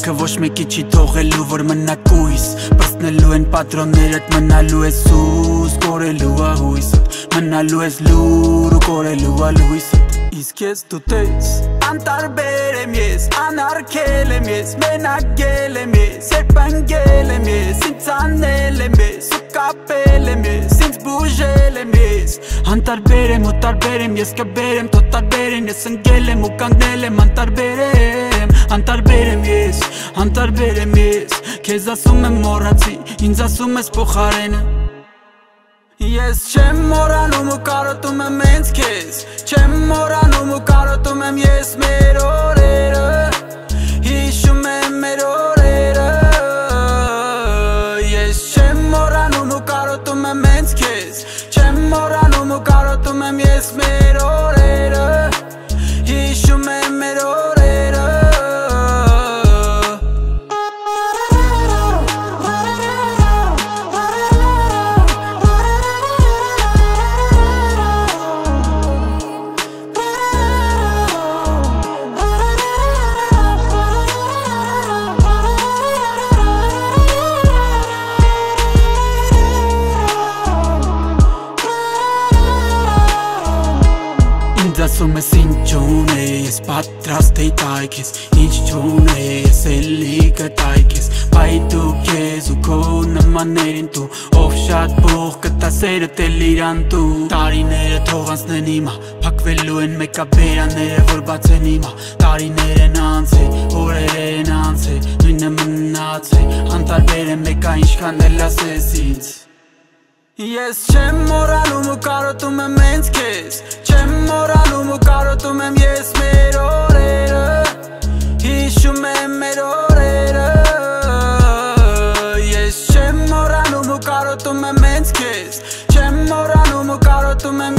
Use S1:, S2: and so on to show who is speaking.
S1: Կյանքը ոչ մեկի չի թողելու, որ մնա կույս Պրծնելու են պատրոններդ, մնալու ես սուս Կորելու ա հույսդ, մնալու ես լուր ու կորելու ա լույսդ Իսկ ես դու տես Անտարբեր եմ ես, անարգել եմ ես Մենագել եմ ես, երբ ընգել եմ ես Ինձ անել եմ ես, ու կապել եմ ես Ինձ բուժել եմ ես Անտարբեր եմ ու տարբեր եմ, ես կբեր եմ Թո տարբեր են, ես ընգել եմ ու կանգնել եմ Անտարբեր եմ ես, անտարբեր եմ ես Քեզ ասում եմ մոռացի, ինձ ասում ես փոխարենը Ես չեմ մոռանում ու կարոտում եմ հենց քեզ Չեմ մոռանում ու կարոտում եմ ես մեր օրերը Հիշում եմ մեր օրերը Ես չեմ մոռանում ու կարոտում եմ հենց քեզ Չեմ մոռանում ու կարոտում եմ ես մեր օրերը Հիշում եմ մեր օրերը Ասում ես ինչ չունես, պատրաստ էի տայ քեզ Ինչ չունես, էլի կտայ քեզ Բայ դու քեզ ու քո նմաններին դու Ով շատ փող կտա սերդ էլ իրան դու Տարիները թող անցնեն հիմա, փակվելու են մեկաբերաները որ բացեն հիմա Տարիներ են անցել, օրեր են անցել, նույնը մնացել Անտարբեր եմ եկա ինչքան էլ ասես ինձ Ես չեմ մոռանում ու կարոտում եմ հենց քեզ Չեմ մոռանում ու կարոտում եմ ես մեր օրերը Հիշում եմ մեր օրերը Ես չեմ մոռանում ու կարոտում եմ հենց քեզ Չեմ մոռանում ու կարոտում եմ